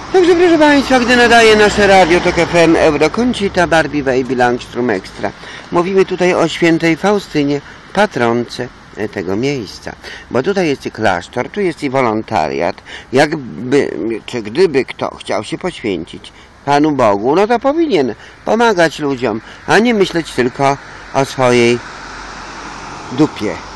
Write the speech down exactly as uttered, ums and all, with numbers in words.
Także proszę Państwa, gdy nadaje nasze radio Tok F M Eurokoncita Barbie Baby Langstrom Extra, mówimy tutaj o świętej Faustynie, patronce tego miejsca, bo tutaj jest i klasztor, tu jest i wolontariat. Jakby, czy gdyby kto chciał się poświęcić Panu Bogu, no to powinien pomagać ludziom, a nie myśleć tylko o swojej dupie.